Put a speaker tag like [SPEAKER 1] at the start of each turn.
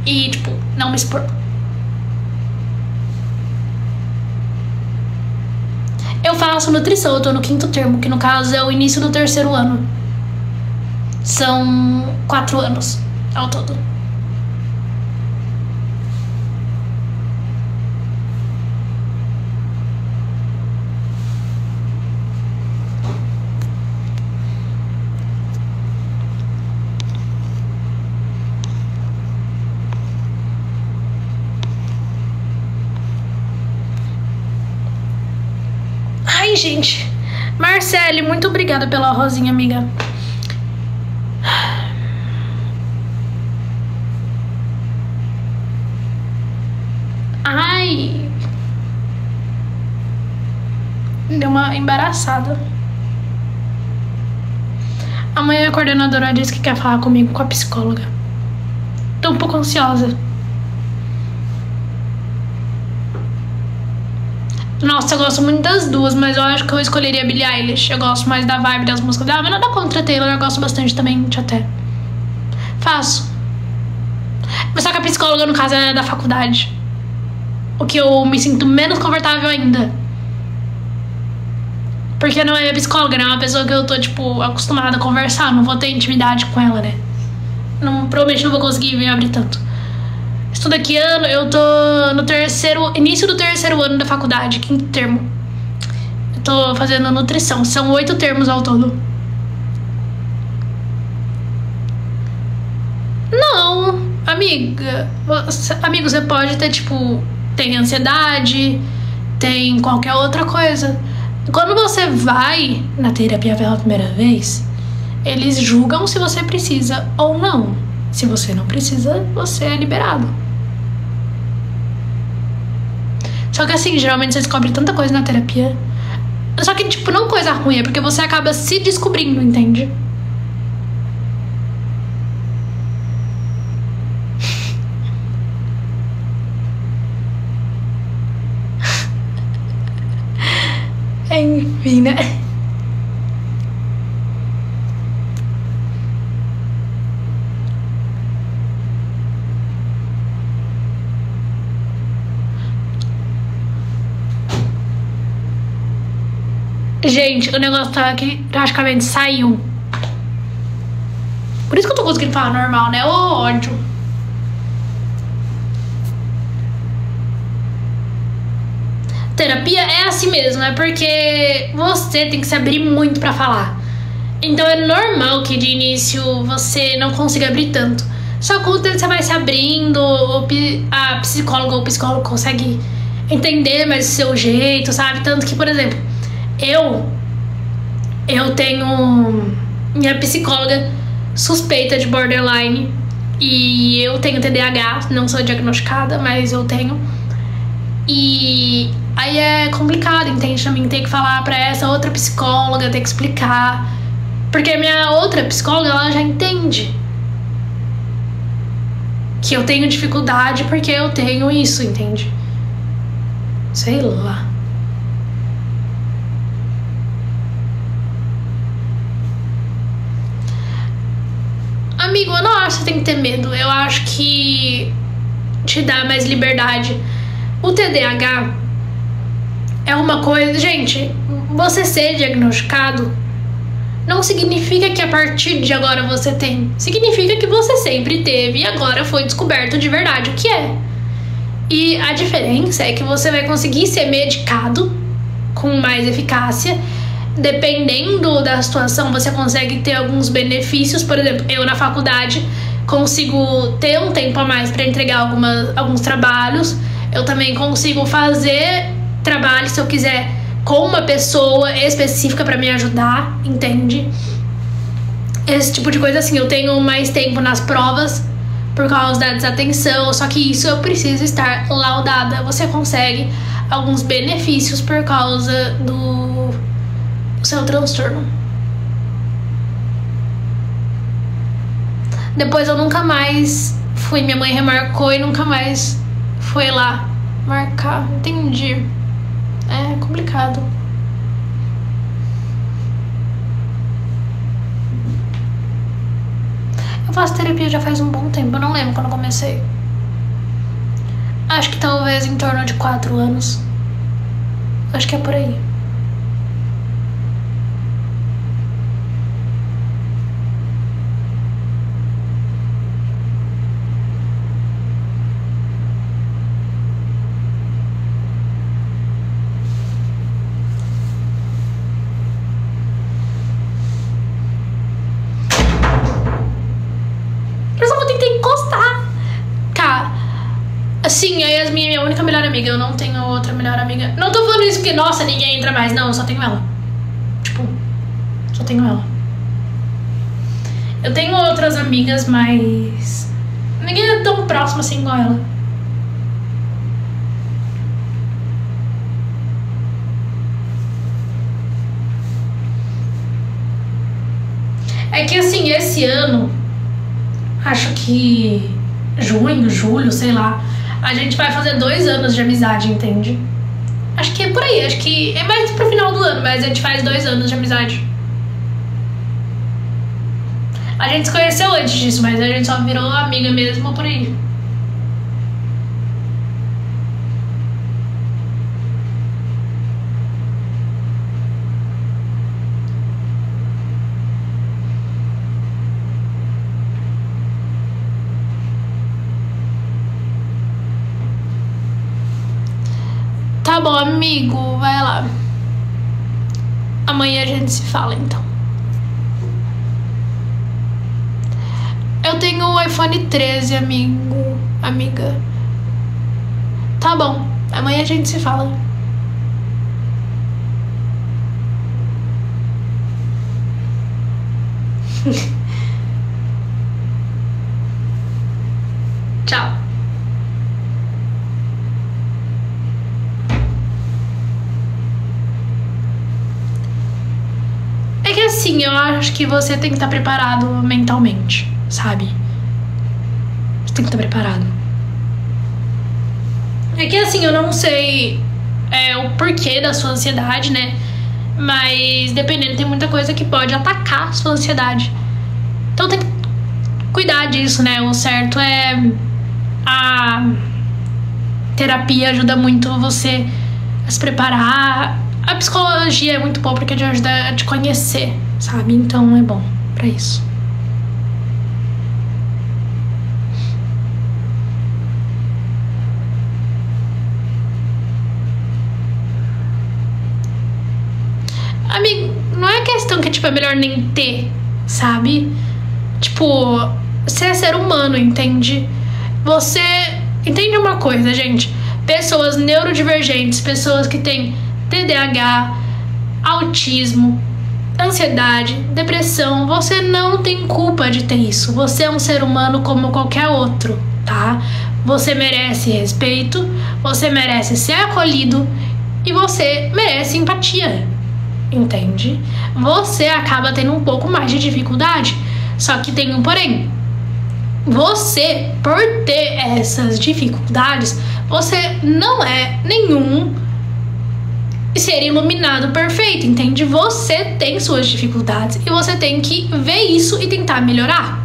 [SPEAKER 1] e, tipo, não me expor. Eu faço nutrição, eu tô no 5º termo, que no caso é o início do 3º ano. São 4 anos ao todo. Ai, gente. Marcele, muito obrigada pela rosinha, amiga. Ai. Deu uma embaraçada. Amanhã a coordenadora disse que quer falar comigo com a psicóloga. Tô um pouco ansiosa. Nossa, eu gosto muito das duas, mas eu acho que eu escolheria Billie Eilish. Eu gosto mais da vibe das músicas dela, mas nada contra a Taylor, eu gosto bastante também, até. Faço. Mas só que a psicóloga, no caso, é da faculdade. O que eu me sinto menos confortável ainda. Porque não é minha psicóloga, né? É uma pessoa que eu tô, tipo, acostumada a conversar. Não vou ter intimidade com ela, né? Provavelmente não vou conseguir me abrir tanto. Estudo aqui ano, eu tô no início do 3º ano da faculdade, 5º termo. Eu tô fazendo nutrição, são 8 termos ao todo. Não, amiga. Amigo, você pode ter, tipo, tem ansiedade, tem qualquer outra coisa. Quando você vai na terapia pela primeira vez, eles julgam se você precisa ou não. Se você não precisa, você é liberado. Só que assim, geralmente você descobre tanta coisa na terapia. Só que, tipo, não coisa ruim, é porque você acaba se descobrindo, entende? Enfim, né? Gente, o negócio tá aqui, praticamente saiu. Por isso que eu tô conseguindo falar normal, né? Ô, ódio. Terapia é assim mesmo, é porque você tem que se abrir muito pra falar. Então é normal que de início você não consiga abrir tanto. Só que você vai se abrindo, a psicóloga ou o psicólogo consegue entender mais o seu jeito, sabe? Tanto que, por exemplo, eu tenho minha psicóloga suspeita de borderline e eu tenho TDAH, não sou diagnosticada, mas eu tenho. E aí é complicado, entende? Também tem que falar pra essa outra psicóloga, tem que explicar. Porque a minha outra psicóloga, ela já entende que eu tenho dificuldade porque eu tenho isso, entende? Sei lá. Amigo, eu não acho que você tem que ter medo. Eu acho que te dá mais liberdade. O TDAH é uma coisa... Gente, você ser diagnosticado não significa que a partir de agora você tem. Significa que você sempre teve e agora foi descoberto de verdade o que é. E a diferença é que você vai conseguir ser medicado com mais eficácia. Dependendo da situação, você consegue ter alguns benefícios. Por exemplo, eu na faculdade consigo ter um tempo a mais para entregar alguns trabalhos. Eu também consigo fazer trabalho, se eu quiser, com uma pessoa específica para me ajudar, entende? Esse tipo de coisa assim. Eu tenho mais tempo nas provas por causa da desatenção, só que isso eu preciso estar laudada. Você consegue alguns benefícios por causa do seu transtorno. Depois eu nunca mais fui. Minha mãe remarcou e nunca mais foi lá marcar. Entendi. É complicado. Eu faço terapia já faz um bom tempo. Eu não lembro quando eu comecei. Acho que talvez em torno de 4 anos. Acho que é por aí. Sim, a Yasmin é minha única melhor amiga. Eu não tenho outra melhor amiga. Não tô falando isso porque, nossa, ninguém entra mais. Não, eu só tenho ela. Tipo, só tenho ela. Eu tenho outras amigas, mas ninguém é tão próximo assim igual ela. É que assim, esse ano, acho que junho, julho, sei lá, a gente vai fazer 2 anos de amizade, entende? Acho que é por aí, acho que é mais pro final do ano, mas a gente faz 2 anos de amizade. A gente se conheceu antes disso, mas a gente só virou amiga mesmo por aí. Tá bom, amigo, vai lá. Amanhã a gente se fala, então. Eu tenho o iPhone 13, amiga. Tá bom, amanhã a gente se fala. Tchau. É que assim, eu acho que você tem que estar preparado mentalmente, sabe? Você tem que estar preparado. É que assim, eu não sei o porquê da sua ansiedade, né? Mas dependendo, tem muita coisa que pode atacar a sua ansiedade. Então tem que cuidar disso, né? O certo é a terapia ajuda muito você a se preparar. A psicologia é muito boa porque te ajuda a te conhecer, sabe? Então é bom pra isso. Amigo, não é questão que tipo, é melhor nem ter, sabe? Tipo, você é ser humano, entende? Você entende uma coisa, gente? Pessoas neurodivergentes, pessoas que têm TDAH, autismo, ansiedade, depressão, você não tem culpa de ter isso. Você é um ser humano como qualquer outro, tá? Você merece respeito, você merece ser acolhido e você merece empatia, entende? Você acaba tendo um pouco mais de dificuldade, só que tem um porém. Você, por ter essas dificuldades, você não é nenhum ser iluminado perfeito, entende? Você tem suas dificuldades e você tem que ver isso e tentar melhorar.